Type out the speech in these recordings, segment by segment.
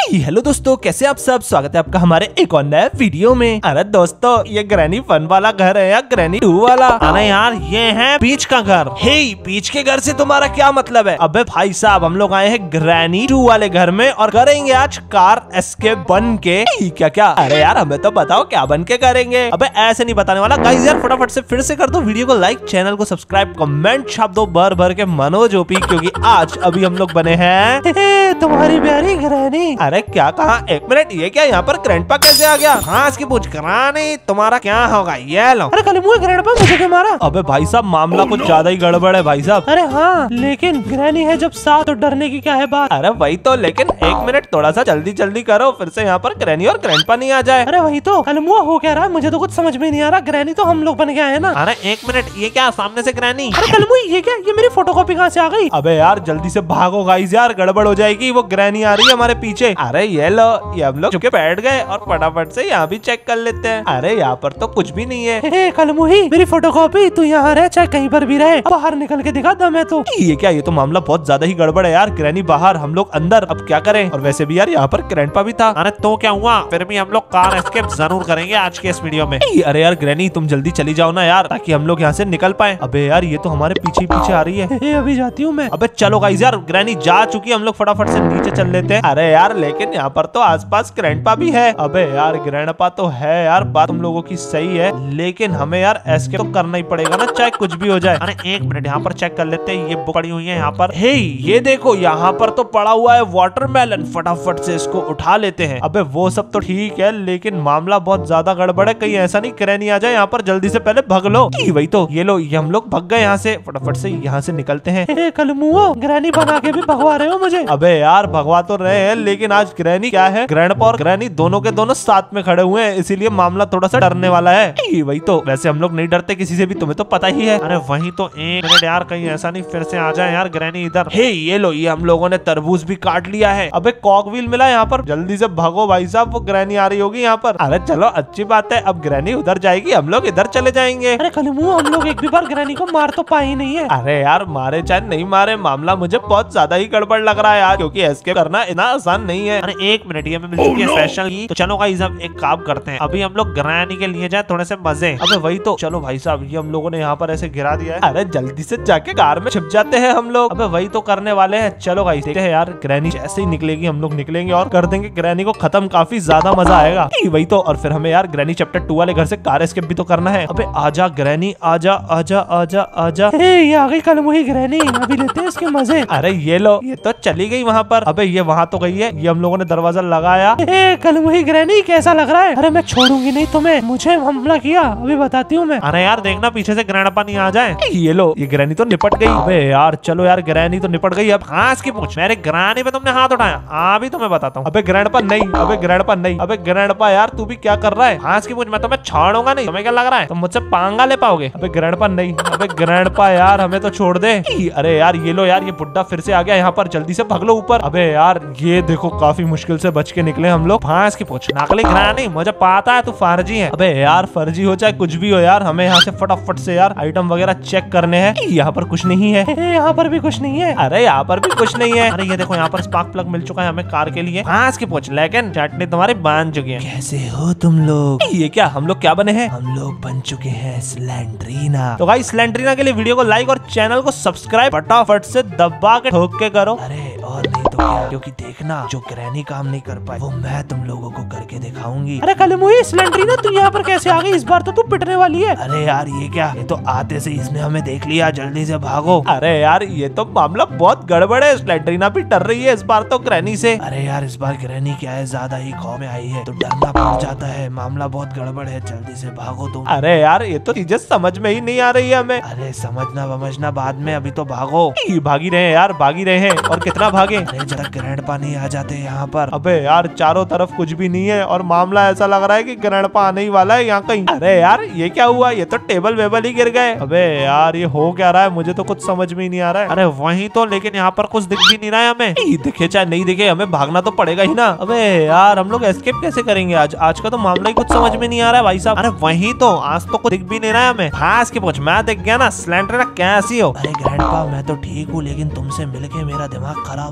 Hello दोस्तों, कैसे आप सब। स्वागत है आपका हमारे एक और नए वीडियो में। अरे दोस्तों, ये ग्रैनी फन वाला घर है या ग्रैनी 2 वाला? अरे यार, ये है पीच का घर। हे, पीच के घर से तुम्हारा क्या मतलब है? अबे भाई साहब, हम लोग आए हैं ग्रैनी 2 वाले घर में और करेंगे आज कार एस्केप बन के। क्या क्या? अरे यार, हमें तो बताओ क्या बन के करेंगे। अबे ऐसे नहीं बताने वाला। गाइस यार, फटाफट से फिर से कर दो वीडियो को लाइक, चैनल को सब्सक्राइब, कमेंट छाप दो भर भर के मनोज ओपी, क्योंकि आज अभी हम लोग बने हैं तुम्हारी प्यारी ग्रैनी। अरे क्या कहा? एक मिनट, ये क्या यहाँ पर ग्रैंडपा कैसे आ गया? हाँ, इसकी पूछ करानी तुम्हारा क्या होगा? ये लो। अरे कल मुझे ग्रैंडपा मुझे क्यों मारा? अबे भाई साहब, मामला कुछ ज्यादा ही गड़बड़ है भाई साहब। अरे हाँ, लेकिन ग्रैनी है जब साथ, तो डरने की क्या है बात? अरे वही तो, लेकिन एक मिनट, थोड़ा सा जल्दी जल्दी करो, फिर से यहाँ पर ग्रैनी और ग्रैंडपा नहीं आ जाए। अरे वही तो, कल मुआ हो क्या रहा है? मुझे तो कुछ समझ में नहीं आ रहा। ग्रैनी तो हम लोग बन गए हैं ना। अरे एक मिनट, ये क्या सामने से ग्रैनी? अरे कल मुआ, ये क्या? ये मेरी फोटोकॉपी कहाँ से आ गई? अबे यार, जल्दी से भागो गाइस यार, गड़बड़ हो जाएगी। वो ग्रैनी आ रही है हमारे पीछे। अरे ये लो, ये हम लोग चुपके बैठ गए और फटाफट से यहाँ भी चेक कर लेते हैं। अरे यहाँ पर तो कुछ भी नहीं है। कलमुही, मेरी फोटोकॉपी तू यहाँ रहे चाहे कहीं पर भी रहे, बाहर निकल के दिखा दम है तो। ये क्या? ये तो मामला बहुत ज्यादा ही गड़बड़ है यार। ग्रैनी बाहर, हम लोग अंदर, अब क्या करें? और वैसे भी यार यहाँ पर ग्रैंडपा भी था। अरे तो क्या हुआ? फिर भी हम लोग कार एस्केप जरूर करेंगे आज के इस वीडियो में। अरे यार ग्रैनी, तुम जल्दी चली जाओ ना यार, ताकि हम लोग यहाँ से निकल पाए। अबे यार, ये तो हमारे पीछे पीछे आ रही है। अभी जाती हूँ मैं। अबे चलो गाइस यार, ग्रैनी जा चुकी, हम लोग फटाफट से नीचे चल लेते हैं। अरे यार, लेकिन यहाँ पर तो आसपास ग्रैंडपा भी है। अबे यार, ग्रैंडपा तो है यार, बात तुम लोगों की सही है, लेकिन हमें यार एस्केप तो करना ही पड़ेगा ना, चाहे कुछ भी हो जाए। अरे एक मिनट, यहाँ पर चेक कर लेते हैं। ये बुक पड़ी हुई है यहाँ पर। हे, ये देखो, यहाँ पर तो पड़ा हुआ है वाटरमेलन। फटाफट से इसको उठा लेते हैं। अबे वो सब तो ठीक है, लेकिन मामला बहुत ज्यादा गड़बड़ है। कहीं ऐसा नहीं ग्रैनी आ जाए यहाँ पर। जल्दी से पहले भग लो। वही तो, ये लो, ये हम लोग भग गए यहाँ से। फटाफट से यहाँ से निकलते हैं। कलमुओ, ग्रैनी बना के भी भगवा रहे हो मुझे? अबे यार, भगवा तो रहे हैं, लेकिन आज ग्रैनी क्या है, ग्रैंडपा और ग्रैनी दोनों के दोनों साथ में खड़े हुए हैं, इसीलिए मामला थोड़ा सा डरने वाला है। वही तो, वैसे हम लोग नहीं डरते किसी से भी, तुम्हें तो पता ही है। अरे वही तो, एक मिनट यार, कहीं ऐसा नहीं फिर से आ जाए यार ग्रैनी इधर। हे, ये लो, ये हम लोगों ने तरबूज भी काट लिया है। अबे कॉकव्हील मिला यहाँ पर। जल्दी से भागो भाई साहब, वो ग्रैनी आ रही होगी यहाँ पर। अरे चलो, अच्छी बात है, अब ग्रैनी उधर जाएगी, हम लोग इधर चले जाएंगे। अरे कलमुआ, हम लोग एक भी बार ग्रैनी को मार तो पाए ही नहीं है। अरे यार, मारे चाहे नहीं मारे, मामला मुझे बहुत ज्यादा ही गड़बड़ लग रहा है यार, क्योंकि एस्केप करना इतना आसान नहीं है। अरे एक मिनट, ये मिल चुकी है स्पेशल की। तो चलो गाइस, अब एक काम करते हैं, अभी हम लोग ग्रैनी के लिए जाए थोड़े से मजे। अबे वही तो, चलो भाई साहब, ये हम लोगों ने यहाँ पर ऐसे गिरा दिया है। अरे जल्दी से जाके कार में छिप जाते हैं हम लोग। अबे वही तो करने वाले हैं। चलो गाइस, देखते हैं यार, ग्रैनी जैसे ही निकलेगी हम लोग निकलेंगे और कर देंगे ग्रैनी को खत्म। काफी ज्यादा मजा आएगा। वही तो, और फिर हमें यार ग्रैनी चैप्टर 2 वाले घर से कार एस्केप भी तो करना है। अबे आजा ग्रैनी, आजा आजा आजा आजा। ये आ गई कलमुही ग्रैनी, अभी लेते हैं इसके मजे। अरे ये लो, ये तो चली गई वहाँ पर। अबे ये वहाँ तो गई है। ये हम लोगों ने दरवाजा लगाया। कलमुही ग्रैनी, कैसा लग रहा है? अरे मैं छोड़ूंगी नहीं तुम्हें, मुझे हमला किया, अभी बताती हूँ मैं। अरे यार देखना, पीछे से ग्रैंडपा नहीं आ जाए। ये लो, ये ग्रैनी तो निपट गई। अबे यार चलो यार, ग्रैनी तो निपट गई। अब घास की पूछ, मेरे ग्रैनी पे तुमने हाथ उठाया, अभी तुम्हें बताता हूँ। अबे ग्रैंडपा नहीं, अबे ग्रैंडपा नहीं, अबे ग्रैंडपा यार, तू भी क्या कर रहा है? घास की पूछ, मैं तुम्हें छोड़ूंगा नहीं। तुम्हें क्या लग रहा है तुम मुझसे पांगा ले पाओगे? अबे ग्रैंडपा नहीं, अबे ग्रैंडपा यार, हमें तो छोड़ दे। अरे यार ये लो यार, ये बुड्ढा फिर से आ गया यहाँ पर। जल्दी से भाग लो ऊपर। अबे यार, ये देखो, काफी मुश्किल से बच के निकले हम लोग। घास की पूछ, नकली ग्रैनी, मुझे पता है तू फर्जी है। अबे यार, फर्जी हो चाहे कुछ भी हो यार, हमें यहाँ से फटाफट से यार आइटम वगैरह चेक करने हैं। यहाँ पर कुछ नहीं है। यहाँ पर भी कुछ नहीं है। अरे यहाँ पर भी कुछ नहीं है। अरे ये देखो, यहाँ पर स्पार्क प्लग मिल चुका है हमें कार के लिए। घास की पूछ, लेकिन चटनी तुम्हारी बन चुकी है। कैसे हो तुम लोग? ये क्या, हम लोग क्या बने हैं? हम लोग बन चुके हैं स्लेंड्रीना। तो गाइस, स्लेंड्रीना के लिए वीडियो को लाइक और चैनल को सब्सक्राइब फटाफट से दबा के ठोक के करो। अरे और नहीं तो क्या, क्योंकि देखना, जो ग्रैनी काम नहीं कर पाई वो मैं तुम लोगों को करके दिखाऊंगी। अरे कलमुही, स्लेंड्रीना तू यहाँ पर कैसे आ गई? इस बार तो तू पिटने वाली है। अरे यार ये क्या, ये तो आते से इसने हमें देख लिया, जल्दी से भागो। अरे यार, ये तो मामला बहुत गड़बड़ है। स्लेंड्रीना भी डर रही है इस बार तो ग्रैनी से। अरे यार, इस बार ग्रैनी क्या है, ज्यादा ही खौफ में आई है, तो डरना पड़ जाता है। मामला बहुत गड़बड़ है, जल्दी से भागो तुम। अरे यार, ये तो चीजें समझ में ही नहीं आ रही है हमें। अरे समझना वमझना बाद में, अभी तो भागो। भागी रहे हैं यार, भागी रहे हैं, और कितना भागे। अरे जब तक ग्रैंडपा नहीं आ जाते यहाँ पर। अबे यार, चारों तरफ कुछ भी नहीं है और मामला ऐसा लग रहा है कि ग्रैंडपा आने ही वाला है यहाँ कहीं। अरे यार, ये क्या हुआ? ये तो टेबल वेबल ही गिर गए। अबे यार, ये हो क्या रहा है? मुझे तो कुछ समझ में ही नहीं आ रहा है। अरे वही तो, लेकिन यहाँ पर कुछ दिख भी नहीं रहा है हमें। दिखे चाहे नहीं दिखे, हमें भागना तो पड़ेगा ही ना। अबे यार, हम लोग एस्केप कैसे करेंगे आज? आज का तो मामला ही कुछ समझ में नहीं आ रहा है भाई साहब। अरे वही तो, आज तो कुछ दिख भी नहीं रहा है हमें। घास की पूछ, मैं दिख गया ना। स्लेंड्रीना कैसी हो? अरे ग्रैंडपा, मैं तो ठीक हूँ, लेकिन तुमसे मिलके मेरा दिमाग खराब हो चुका है।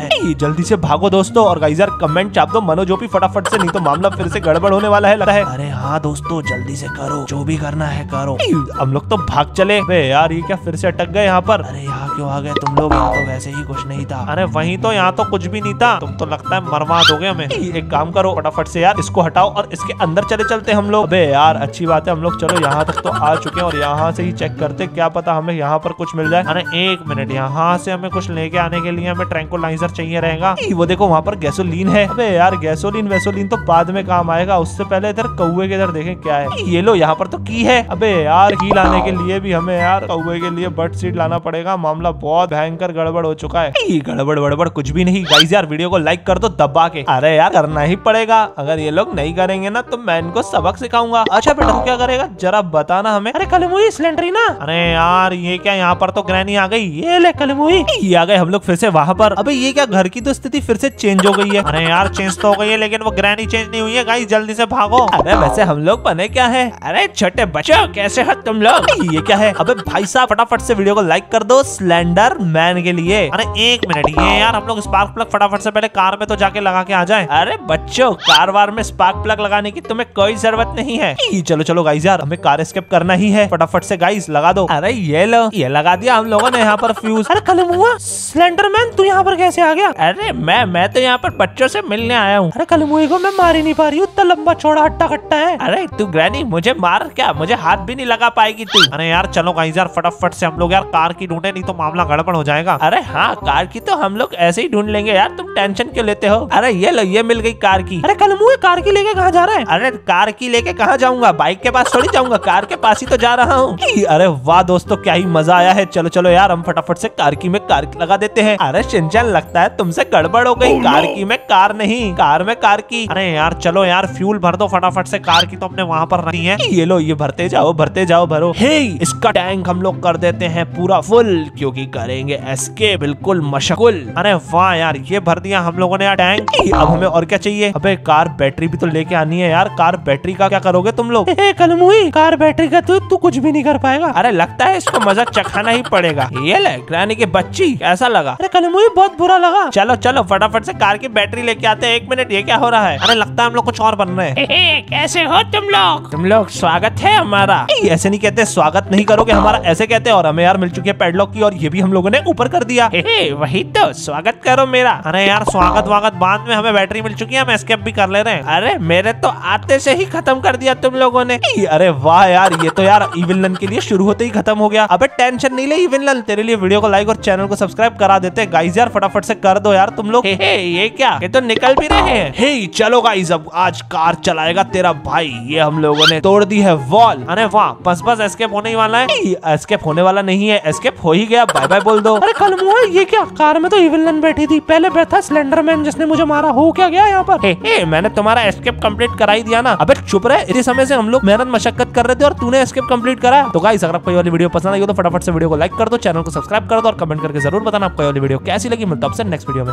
है। जल्दी से भागो दोस्तों, और गाइस यार कमेंट चाप दो मनो जो भी फटाफट से, नहीं तो मामला फिर से गड़बड़ होने वाला है लगता है। अरे हाँ दोस्तों जल्दी से करो, जो भी करना है करो। हम लोग तो भाग चले। अबे यार ये क्या फिर से अटक गए यहाँ पर? अरे यहाँ क्यों आ गए तुम लोग? यहाँ तो वैसे ही कुछ नहीं था। अरे वहीं तो, यहाँ तो कुछ भी नहीं था। तुम तो लगता है मरवा दोगे हमें। एक काम करो फटाफट से यार, इसको हटाओ और इसके अंदर चले चलते हम लोग। अबे यार अच्छी बात है, हम लोग चलो यहाँ तक तो आ चुके हैं और यहाँ से ही चेक करते, क्या पता हमें यहाँ पर कुछ मिल जाए। अरे एक मिनट, यहाँ से हमें कुछ लेके आने के लिए हमें ट्रैंकुलाइजर चाहिए रहेगा। वो देखो वहाँ पर गैसोलीन है। अबे यार गैसोलीन वैसोलीन तो बाद में काम आएगा, उससे पहले इधर कौवे के इधर देखें क्या है। ये लो यहाँ पर तो की है। अबे यार की लाने के लिए भी हमें यार कौवे के लिए बर्ड सीड लाना पड़ेगा। मामला बहुत भयंकर गड़बड़ हो चुका है। गड़बड़ बड़बड़ कुछ भी नहीं। गाइस यार वीडियो को लाइक कर दो दबा के। अरे यार करना ही पड़ेगा, अगर ये लोग नहीं करेंगे ना तो मैं इनको सबक सिखाऊंगा। अच्छा बेटा तू क्या करेगा जरा बताना हमें। अरे कलमुई सिलेंडरीना। अरे यार ये क्या, यहाँ पर तो ग्रैनी आ गई। ये ले कलमुई, ये आ गए हम लोग फिर से वहाँ पर। अबे ये क्या, घर की तो स्थिति फिर से चेंज हो गई है। अरे यार चेंज तो हो गई है लेकिन वो ग्रैनी चेंज नहीं हुई है। गाइस जल्दी से भागो। अरे वैसे हम लोग बने क्या है? अरे छोटे बच्चों कैसे हो तुम लोग? ये क्या है? अबे भाई साहब फटाफट से वीडियो को लाइक कर दो स्लेंडर मैन के लिए। अरे एक मिनट, ये यार हम लोग स्पार्क प्लग फटाफट से पहले कार में तो जाके लगा के आ जाए। अरे बच्चों कार वार में स्पार्क प्लग लगाने की तुम्हें कोई जरूरत नहीं है। चलो चलो गाइस यार हमें कार एस्केप करना ही है, फटाफट से गाइस लगा दो। अरे ये लो, ये लगा दिया हम लोगों ने यहाँ पर फ्यूज। अरे कलमुआ स्लेंडरमैन तू यहाँ पर कैसे आ गया? अरे मैं तो यहाँ पर बच्चों से मिलने आया हूँ। अरे कलमुए को मैं मार ही नहीं पा रही हूँ, इतना लंबा चौड़ा हट्टा कट्टा है। अरे तू ग्रैनी मुझे मार क्या, मुझे हाथ भी नहीं लगा पाएगी तू। अरे यार चलो गाइस यार फटाफट से हम लोग यार कार की ढूंढे, नहीं तो मामला गड़बड़ हो जाएगा। अरे हाँ कार की तो हम लोग ऐसे ही ढूंढ लेंगे यार, तुम टेंशन क्यों लेते हो? अरे ये लो, ये मिल गई कार की। अरे कलमुए कार की लेके कहाँ जा रहा है? अरे कार की लेके कहाँ जाऊंगा, बाइक के पास थोड़ी जाऊंगा, कार के पास ही तो जा रहा हूँ। अरे वाह दोस्तों क्या ही मजा आया है। चलो चलो यार हम फटाफट से कार की में कार लगा देते हैं। अरे शिनचैन लगता है तुमसे गड़बड़ हो गई। कार की में कार नहीं, कार में कार की। अरे यार चलो यार फ्यूल भर दो फटाफट से, कार की तो हमने वहाँ पर रखी है। ये लो, ये भरते जाओ भरो। हे इसका टैंक हम लोग कर देते हैं पूरा फुल, क्योंकि करेंगे एस्केप बिल्कुल मशगुल। अरे वाह यार ये भर दिया हम लोगों ने यार टैंक। अब हमें और क्या चाहिए? अबे कार बैटरी भी तो लेके आनी है यार। कार बैटरी का क्या करोगे तुम लोग? कलमुई कार बैटरी का तू कुछ भी नहीं कर पाएगा। अरे लगता है इसको मजा चखाना ही पड़ेगा। ये ले ग्रैनी की बच्ची, कैसा लगा? अरे कलमुई बहुत बुरा लगा। चलो चलो फटाफट से कार की बैटरी लेके आते हैं। एक मिनट, ये क्या हो रहा है? अरे लगता है हम लोग कुछ और बन रहे हैं। कैसे हो तुम लोग? स्वागत है हमारा। ऐसे नहीं कहते, स्वागत नहीं करोगे हमारा, ऐसे कहते हैं। और हमें यार मिल चुकी है पैडलॉक की, और ये भी हम लोगों ने ऊपर कर दिया। वही तो, स्वागत करो मेरा। अरे यार स्वागत वागत बाद में, हमें बैटरी मिल चुकी है, हम एस्केप भी कर ले रहे हैं। अरे मेरे तो आते से ही खत्म कर दिया तुम लोगों ने। अरे वाह यार ये तो यार इविल नन के लिए शुरू होते ही खत्म हो गया। अबे टेंशन नहीं ले इविल नन, तेरे लिए वीडियो को लाइक और चैनल को सब्सक्राइब करा देते। गाइस यार फटाफट से कर दो यार तुम लोग। ये क्या, ये तो निकल भी रहे हैं। हे चलो गाइस अब आज कार चलाएगा तेरा भाई। ये हम लोगों ने तोड़ दी है वॉल। अरे वाह बस एस्केप होने ही वाला है। एस्केप होने वाला नहीं है, एस्केप हो ही गया, बाय बाय बोल दो। अरे कलमुआ ये क्या, कार में तो इविल नन बैठी थी, पहले बैठा स्लेंडरमैन जिसने मुझे मारा। हो क्या गया यहाँ पर? मैंने तुम्हारा एस्केप कंप्लीट करा ही दिया ना। अबे चुप रहे, इसी समय से हम लोग मेहनत मशक्कत कर रहे थे और तूने एस्केप कंप्लीट करा। तो गाइस अगर आपको ये वाली वीडियो पसंद आई हो तो फटाफट से वीडियो को लाइक कर दो, चैनल को सब्सक्राइब कर दो और कमेंट करके जरूर बताना आपको ये वाली वीडियो कैसी लगी। मिलता है आपसे नेक्स्ट वीडियो में।